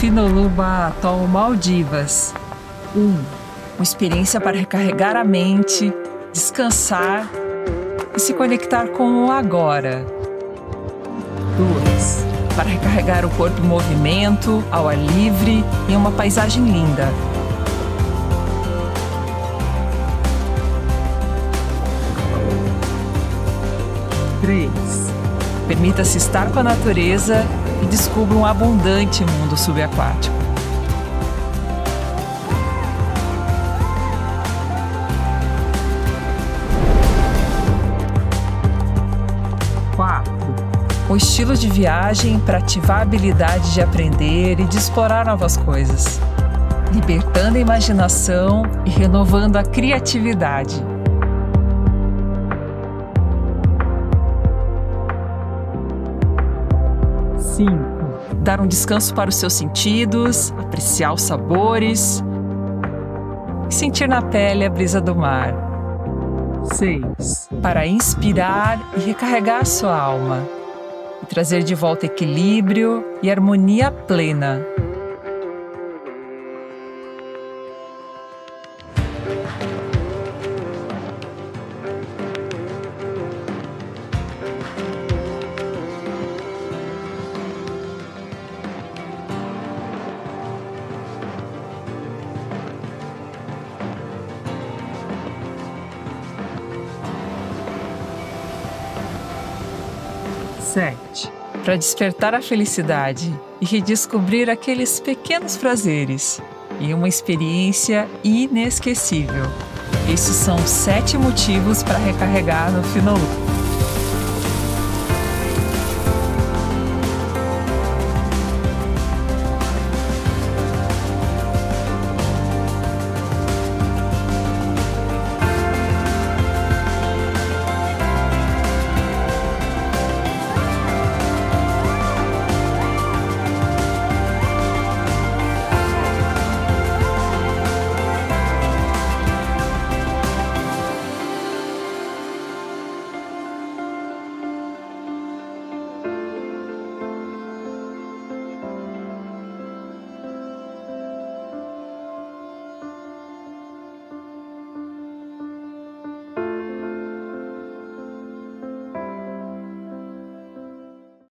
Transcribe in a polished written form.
Finoluba Atoll Maldivas. 1. Uma experiência para recarregar a mente, descansar e se conectar com o agora. 2. Para recarregar o corpo em movimento, ao ar livre, em uma paisagem linda. 3. Permita-se estar com a natureza e descubra um abundante mundo subaquático. 4. Um estilo de viagem para ativar a habilidade de aprender e de explorar novas coisas, libertando a imaginação e renovando a criatividade. 5. Dar um descanso para os seus sentidos, apreciar os sabores e sentir na pele a brisa do mar. 6. Para inspirar e recarregar sua alma e trazer de volta equilíbrio e harmonia plena. 7. Para despertar a felicidade e redescobrir aqueles pequenos prazeres em uma experiência inesquecível. Esses são 7 motivos para recarregar no Finoluba.